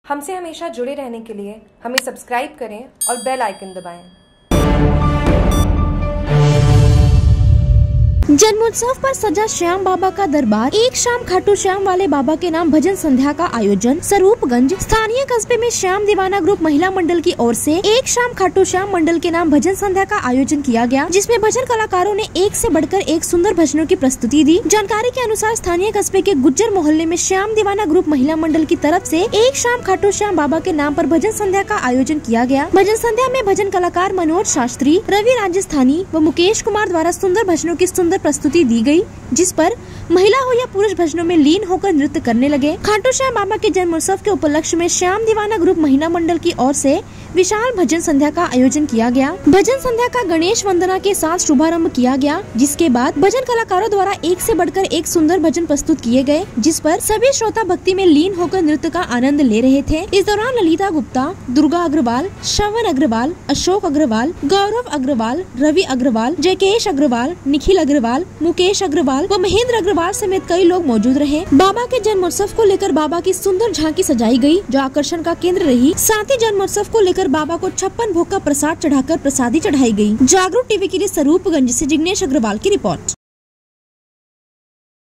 हमसे हमेशा जुड़े रहने के लिए हमें सब्सक्राइब करें और बेल आइकन दबाएं। जन्मोत्सव पर सजा श्याम बाबा का दरबार। एक शाम खाटू श्याम वाले बाबा के नाम भजन संध्या का आयोजन। स्वरूपगंज स्थानीय कस्बे में श्याम दीवाना ग्रुप महिला मंडल की ओर से एक शाम खाटू श्याम मंडल के नाम भजन संध्या का आयोजन किया गया, जिसमें भजन कलाकारों ने एक से बढ़कर एक सुंदर भजनों की प्रस्तुति दी। जानकारी के अनुसार स्थानीय कस्बे के गुज्जर मोहल्ले में श्याम दीवाना ग्रुप महिला मंडल की तरफ से एक शाम खाटू श्याम बाबा के नाम पर भजन संध्या का आयोजन किया गया। भजन संध्या में भजन कलाकार मनोज शास्त्री, रवि राजस्थानी व मुकेश कुमार द्वारा सुंदर भजनों की सुंदर प्रस्तुति दी गई, जिस पर महिला हो या पुरुष भजनों में लीन होकर नृत्य करने लगे। खाटू श्याम बाबा के जन्मोत्सव के उपलक्ष्य में श्याम दीवाना ग्रुप महिला मंडल की ओर से विशाल भजन संध्या का आयोजन किया गया। भजन संध्या का गणेश वंदना के साथ शुभारंभ किया गया, जिसके बाद भजन कलाकारों द्वारा एक से बढ़कर एक सुंदर भजन प्रस्तुत किए गए, जिस पर सभी श्रोता भक्ति में लीन होकर नृत्य का आनंद ले रहे थे। इस दौरान ललिता गुप्ता, दुर्गा अग्रवाल, श्रवण अग्रवाल, अशोक अग्रवाल, गौरव अग्रवाल, रवि अग्रवाल, जयकेश अग्रवाल, निखिल अग्रवाल, मुकेश अग्रवाल व महेंद्र अग्रवाल समेत कई लोग मौजूद रहे। बाबा के जन्मोत्सव को लेकर बाबा की सुंदर झांकी सजाई गई, जो आकर्षण का केंद्र रही। साथ ही जन्मोत्सव को लेकर बाबा को 56 भोग का प्रसाद चढ़ाकर प्रसादी चढ़ाई गई। जागरूक टीवी के लिए स्वरूपगंज से जिग्नेश अग्रवाल की रिपोर्ट।